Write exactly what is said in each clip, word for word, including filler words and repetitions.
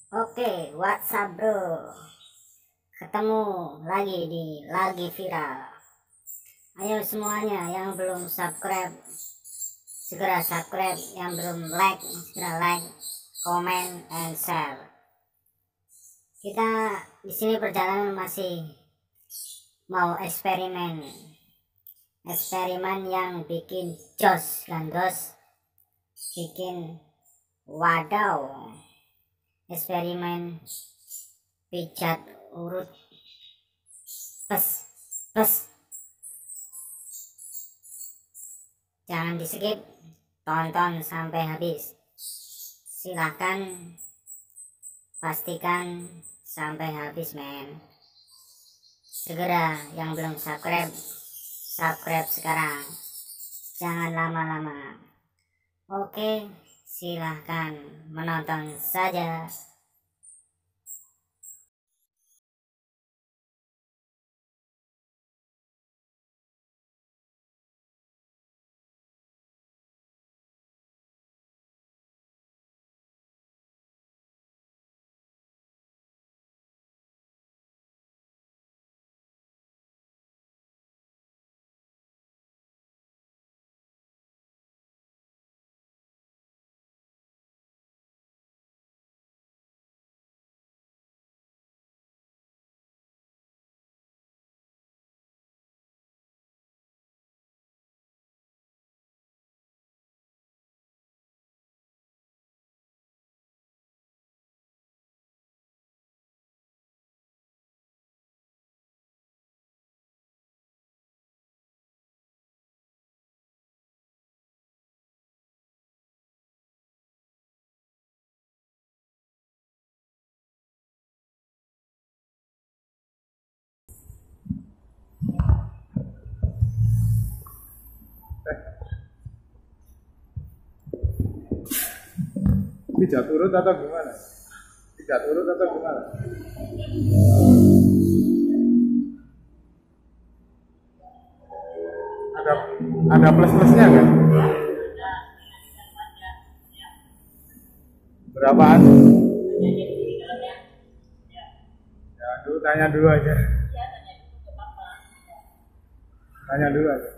Oke, what's up bro? Ketemu lagi di Lagi Viral. Ayo semuanya yang belum subscribe, segera subscribe. Yang belum like, segera like, comment, and share. Kita di sini perjalanan masih mau eksperimen. Eksperimen yang bikin jos gandos, bikin wadaw. Eksperimen pijat urut pes pes. Jangan di skip, tonton sampai habis. Silahkan pastikan sampai habis men. Segera yang belum subscribe, subscribe sekarang, jangan lama-lama. Oke, silahkan menonton saja. Pijat urut atau gimana? Pijat urut atau gimana? Ada ada plus plusnya kan? Berapaan? Ya dulu tanya dulu aja. Tanya dulu aja.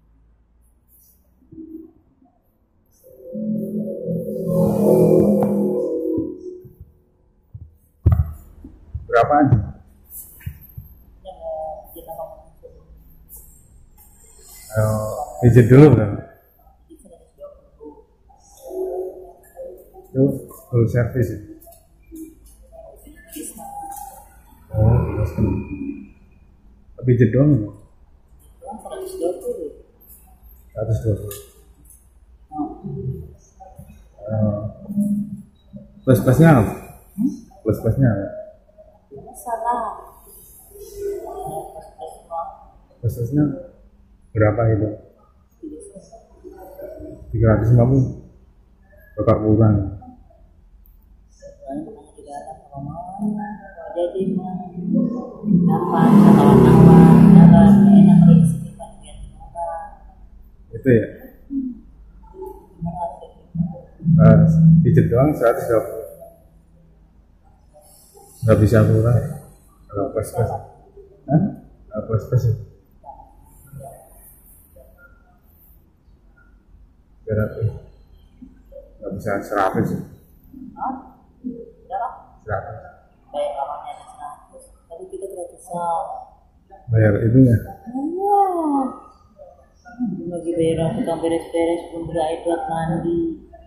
Berapaan? Ayo, pijat dulu kan? Itu full service ya? Oh, terus kan pijat doang ya? seratus dua puluh. Uh, plus plusnya apa? Plus plusnya apa? Salah. Plus plusnya berapa itu? tiga ratus lima puluh. Bakal kurang. Jadi mah apa kawan-kawan jalan enak di sini Pak biar murah. Itu ya? Uh, pijat doang seratus dua puluh. Nggak bisa kurang kalau plus plus. Hah? Nggak plus plus ya? Berarti nggak bisa seratus ya? Berapa? Seratus. Bayar awalnya ada seratus, tapi kita gratisan. Bayar itunya? Iya. Lagi bayar tukang beres-beres pun air buat mandi.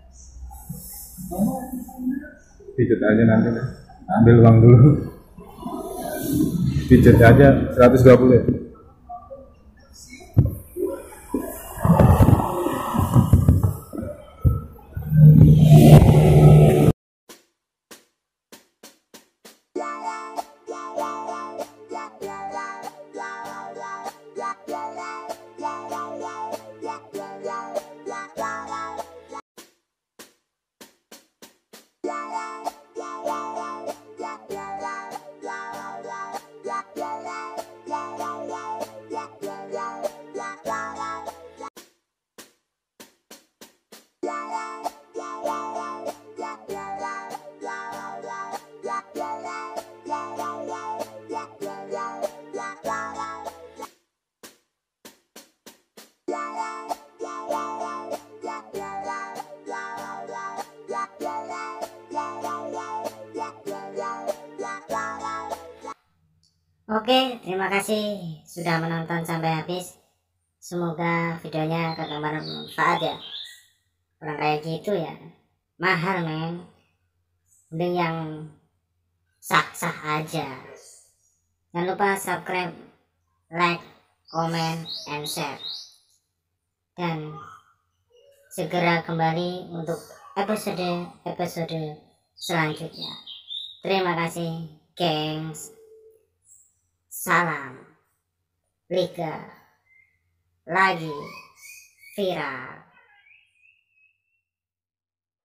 Pijat aja nanti deh. Ambil uang dulu. Pijat aja seratus dua puluh ya? La la la la la la la la la la la la Oke, terima kasih sudah menonton sampai habis. Semoga videonya kagak bermanfaat ya. Orang kayak gitu ya mahal men, mending yang sah-sah aja. Jangan lupa subscribe, like, comment, and share, dan segera kembali untuk episode-episode selanjutnya. Terima kasih gengs. Salam Liga lagi viral.